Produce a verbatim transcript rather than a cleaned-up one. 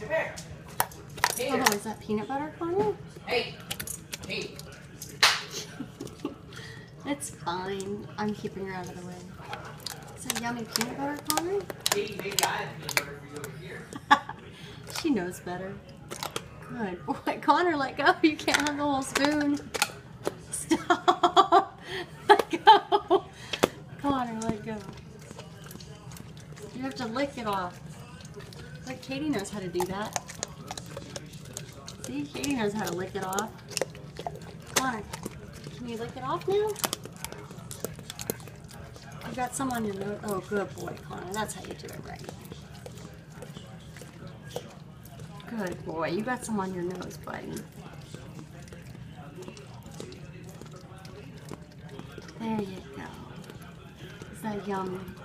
Oh, is that peanut butter, Connor? Hey! Hey! It's fine. I'm keeping her out of the way. Is that yummy peanut butter, Connor? Hey, maybe I have peanut butter for you over here. She knows better. Good boy. Connor, let go. You can't have the whole spoon. Stop. Let go. Connor, let go. You have to lick it off. Like Katie knows how to do that. See, Katie knows how to lick it off. Connor, can you lick it off now? You got some on your nose. Oh, good boy, Connor. That's how you do it right. Good boy. You got some on your nose, buddy. There you go. Is that yummy?